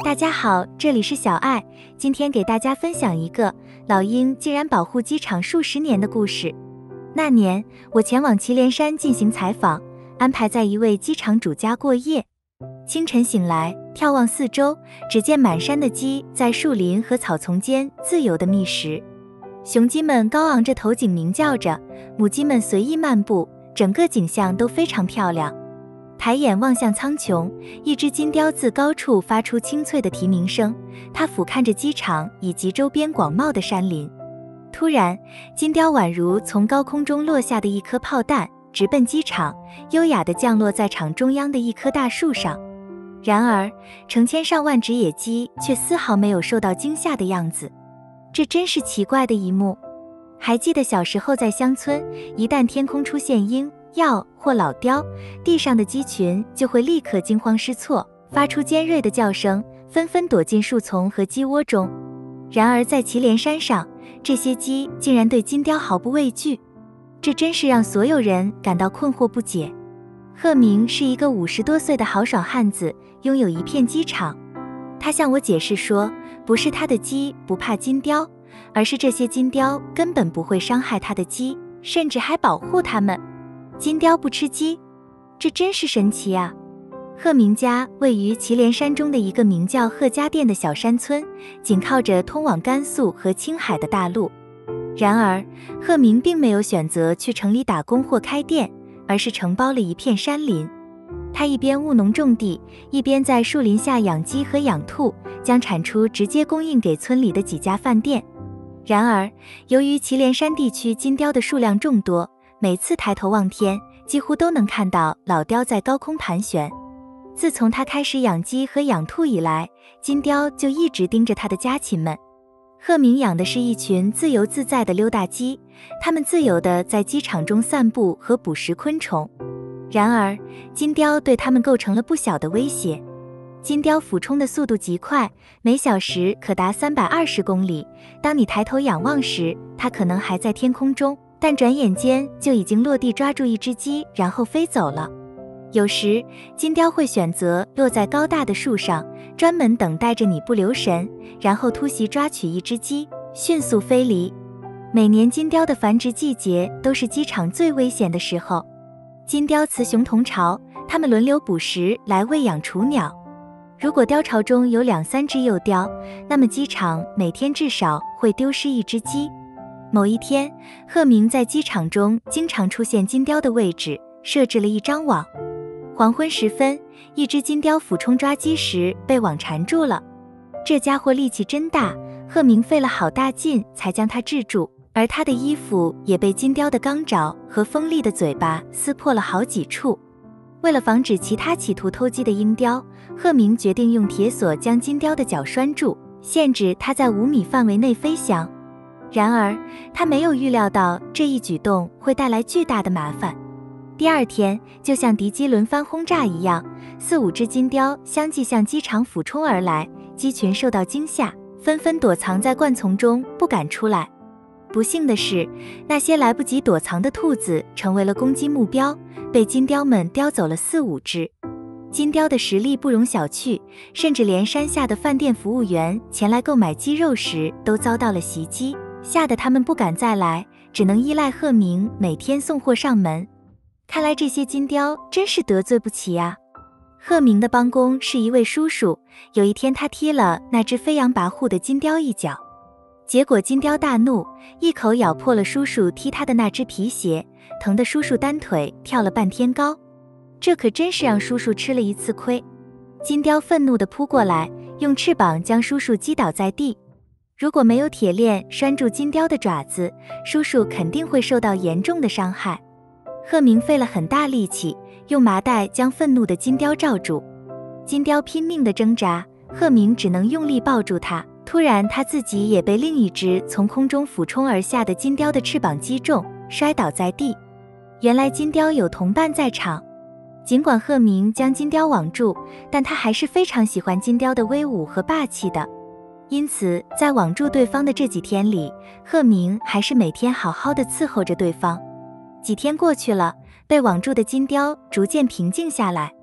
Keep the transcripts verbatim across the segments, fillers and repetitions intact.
大家好，这里是小爱，今天给大家分享一个老鹰竟然保护机场数十年的故事。那年，我前往祁连山进行采访，安排在一位机场主家过夜。清晨醒来，眺望四周，只见满山的鸡在树林和草丛间自由地觅食。雄鸡们高昂着头颈鸣叫着，母鸡们随意漫步，整个景象都非常漂亮。抬眼望向苍穹，一只金雕自高处发出清脆的啼鸣声，它俯瞰着机场以及周边广袤的山林。突然，金雕宛如从高空中落下的一颗炮弹，直奔机场，优雅地降落在场中央的一棵大树上。然而，成千上万只野鸡却丝毫没有受到惊吓的样子，这真是奇怪的一幕。还记得小时候在乡村，一旦天空出现鹰、鹞或老雕，地上的鸡群就会立刻惊慌失措，发出尖锐的叫声，纷纷躲进树丛和鸡窝中。然而在祁连山上，这些鸡竟然对金雕毫不畏惧，这真是让所有人感到困惑不解。贺明是一个五十多岁的豪爽汉子，拥有一片鸡场。他向我解释说，不是他的鸡不怕金雕，而是这些金雕根本不会伤害他的鸡，甚至还保护它们。金雕不吃鸡，这真是神奇啊！贺明家位于祁连山中的一个名叫贺家店的小山村，紧靠着通往甘肃和青海的大路。然而，贺明并没有选择去城里打工或开店，而是承包了一片山林。他一边务农种地，一边在树林下养鸡和养兔，将产出直接供应给村里的几家饭店。然而，由于祁连山地区金雕的数量众多，每次抬头望天，几乎都能看到老雕在高空盘旋。自从他开始养鸡和养兔以来，金雕就一直盯着他的家禽们。贺明养的是一群自由自在的溜达鸡，它们自由地在机场中散步和捕食昆虫。然而，金雕对它们构成了不小的威胁。金雕俯冲的速度极快，每小时可达三百二十公里。当你抬头仰望时，它可能还在天空中，但转眼间就已经落地抓住一只鸡，然后飞走了。有时，金雕会选择落在高大的树上，专门等待着你不留神，然后突袭抓取一只鸡，迅速飞离。每年金雕的繁殖季节都是机场最危险的时候。金雕雌雄同巢，它们轮流捕食来喂养雏鸟。如果雕巢中有两三只幼雕，那么机场每天至少会丢失一只鸡。某一天，贺明在机场中经常出现金雕的位置，设置了一张网。黄昏时分，一只金雕俯冲抓鸡时被网缠住了。这家伙力气真大，贺明费了好大劲才将它制住，而他的衣服也被金雕的钢爪和锋利的嘴巴撕破了好几处。为了防止其他企图偷鸡的鹰雕，贺明决定用铁索将金雕的脚拴住，限制它在五米范围内飞翔。然而，他没有预料到这一举动会带来巨大的麻烦。第二天，就像敌机轮番轰炸一样，四五只金雕相继向机场俯冲而来，鸡群受到惊吓，纷纷躲藏在灌丛中，不敢出来。不幸的是，那些来不及躲藏的兔子成为了攻击目标，被金雕们叼走了四五只。金雕的实力不容小觑，甚至连山下的饭店服务员前来购买鸡肉时都遭到了袭击，吓得他们不敢再来，只能依赖贺明每天送货上门。看来这些金雕真是得罪不起呀。贺明的帮工是一位叔叔，有一天他踢了那只飞扬跋扈的金雕一脚，结果金雕大怒，一口咬破了叔叔踢他的那只皮鞋，疼得叔叔单腿跳了半天高。这可真是让叔叔吃了一次亏。金雕愤怒地扑过来，用翅膀将叔叔击倒在地。如果没有铁链拴住金雕的爪子，叔叔肯定会受到严重的伤害。贺明费了很大力气，用麻袋将愤怒的金雕罩住。金雕拼命地挣扎，贺明只能用力抱住它。突然，他自己也被另一只从空中俯冲而下的金雕的翅膀击中，摔倒在地。原来金雕有同伴在场。尽管贺明将金雕网住，但他还是非常喜欢金雕的威武和霸气的。因此，在网住对方的这几天里，贺明还是每天好好的伺候着对方。几天过去了，被网住的金雕逐渐平静下来。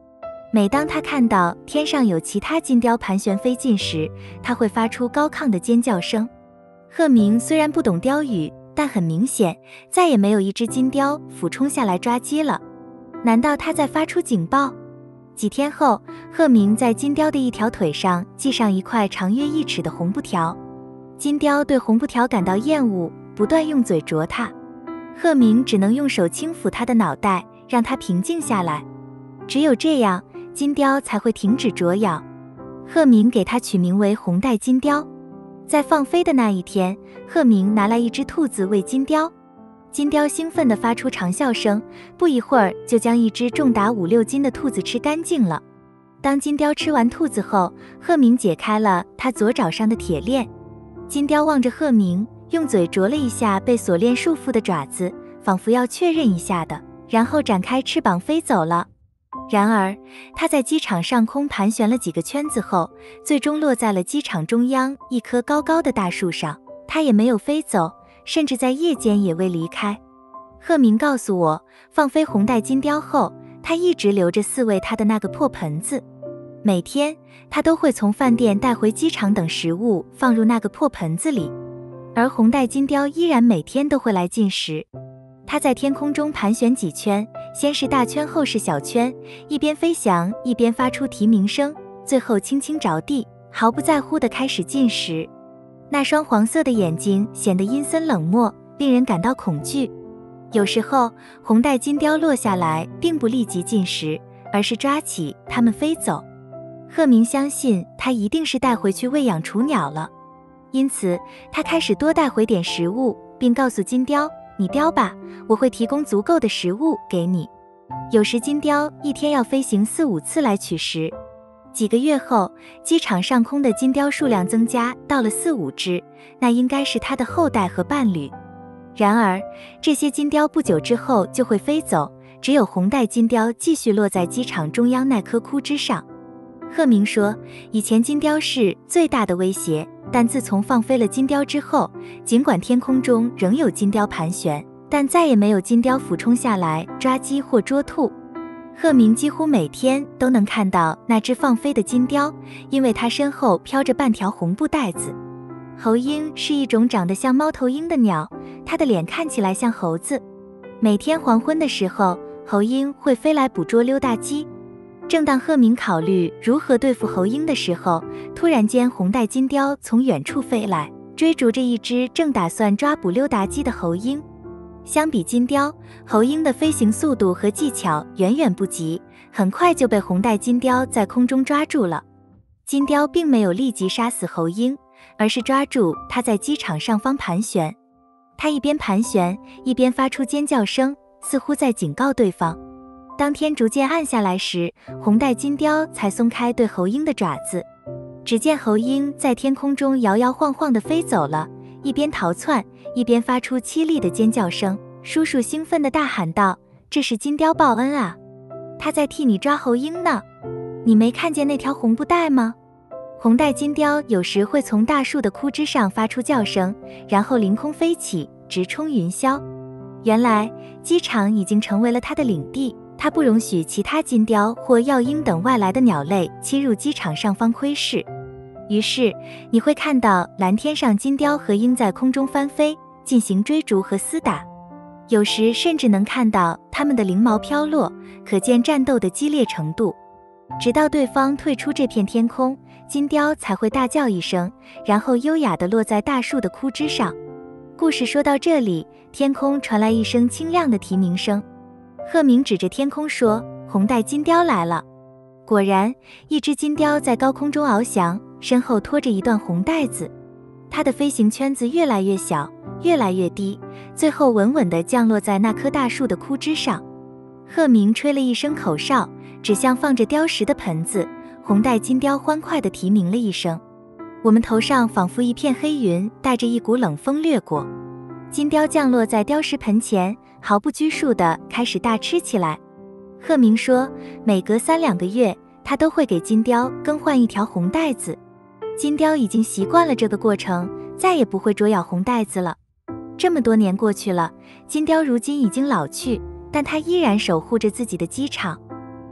每当他看到天上有其他金雕盘旋飞进时，他会发出高亢的尖叫声。鹤鸣虽然不懂雕语，但很明显，再也没有一只金雕俯冲下来抓鸡了。难道他在发出警报？几天后，鹤鸣在金雕的一条腿上系上一块长约一尺的红布条。金雕对红布条感到厌恶，不断用嘴啄它。鹤鸣只能用手轻抚它的脑袋，让它平静下来。只有这样，金雕才会停止啄咬。鹤鸣给它取名为红带金雕。在放飞的那一天，鹤鸣拿来一只兔子喂金雕。金雕兴奋地发出长啸声，不一会儿就将一只重达五六斤的兔子吃干净了。当金雕吃完兔子后，鹤鸣解开了它左爪上的铁链。金雕望着鹤鸣，用嘴啄了一下被锁链束缚的爪子，仿佛要确认一下的，然后展开翅膀飞走了。然而，它在机场上空盘旋了几个圈子后，最终落在了机场中央一棵高高的大树上。它也没有飞走，甚至在夜间也未离开。鹤鸣告诉我，放飞红带金雕后，他一直留着饲喂它的那个破盆子。每天，他都会从饭店带回机场等食物放入那个破盆子里，而红带金雕依然每天都会来进食。它在天空中盘旋几圈，先是大圈，后是小圈，一边飞翔一边发出啼鸣声，最后轻轻着地，毫不在乎地开始进食。那双黄色的眼睛显得阴森冷漠，令人感到恐惧。有时候，红带金雕落下来并不立即进食，而是抓起它们飞走。鹤鸣相信它一定是带回去喂养雏鸟了，因此他开始多带回点食物，并告诉金雕，你叼吧，我会提供足够的食物给你。有时金雕一天要飞行四五次来取食。几个月后，机场上空的金雕数量增加到了四五只，那应该是它的后代和伴侣。然而，这些金雕不久之后就会飞走，只有红带金雕继续落在机场中央那棵枯枝上。鹤鸣说，以前金雕是最大的威胁，但自从放飞了金雕之后，尽管天空中仍有金雕盘旋，但再也没有金雕俯冲下来抓鸡或捉兔。鹤鸣几乎每天都能看到那只放飞的金雕，因为它身后飘着半条红布带子。猴鹰是一种长得像猫头鹰的鸟，它的脸看起来像猴子。每天黄昏的时候，猴鹰会飞来捕捉溜达鸡。正当鹤鸣考虑如何对付猴鹰的时候，突然间红带金雕从远处飞来，追逐着一只正打算抓捕溜达鸡的猴鹰。相比金雕，猴鹰的飞行速度和技巧远远不及，很快就被红带金雕在空中抓住了。金雕并没有立即杀死猴鹰，而是抓住它在机场上方盘旋。它一边盘旋，一边发出尖叫声，似乎在警告对方。当天逐渐暗下来时，红带金雕才松开对猴鹰的爪子。只见猴鹰在天空中摇摇晃晃地飞走了，一边逃窜，一边发出凄厉的尖叫声。叔叔兴奋地大喊道，这是金雕报恩啊，他在替你抓猴鹰呢，你没看见那条红布带吗？红带金雕有时会从大树的枯枝上发出叫声，然后凌空飞起，直冲云霄。原来机场已经成为了它的领地，它不容许其他金雕或鹞鹰等外来的鸟类侵入机场上方窥视。于是你会看到蓝天上金雕和鹰在空中翻飞，进行追逐和厮打，有时甚至能看到它们的翎毛飘落，可见战斗的激烈程度。直到对方退出这片天空，金雕才会大叫一声，然后优雅地落在大树的枯枝上。故事说到这里，天空传来一声清亮的啼鸣声。鹤鸣指着天空说，红带金雕来了。果然，一只金雕在高空中翱翔，身后拖着一段红带子。它的飞行圈子越来越小，越来越低，最后稳稳地降落在那棵大树的枯枝上。鹤鸣吹了一声口哨，指向放着雕石的盆子，红带金雕欢快地啼鸣了一声。我们头上仿佛一片黑云，带着一股冷风掠过。金雕降落在雕石盆前，毫不拘束地开始大吃起来。鹤鸣说，每隔三两个月，他都会给金雕更换一条红带子。金雕已经习惯了这个过程，再也不会啄咬红带子了。这么多年过去了，金雕如今已经老去，但它依然守护着自己的机场。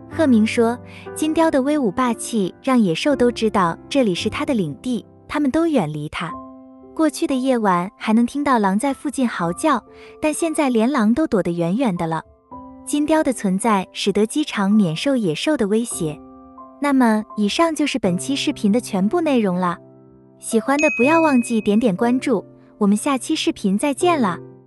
鹤鸣说，金雕的威武霸气让野兽都知道这里是它的领地，它们都远离它。过去的夜晚还能听到狼在附近嚎叫，但现在连狼都躲得远远的了。金雕的存在使得机场免受野兽的威胁。那么，以上就是本期视频的全部内容了。喜欢的不要忘记点点关注，我们下期视频再见了。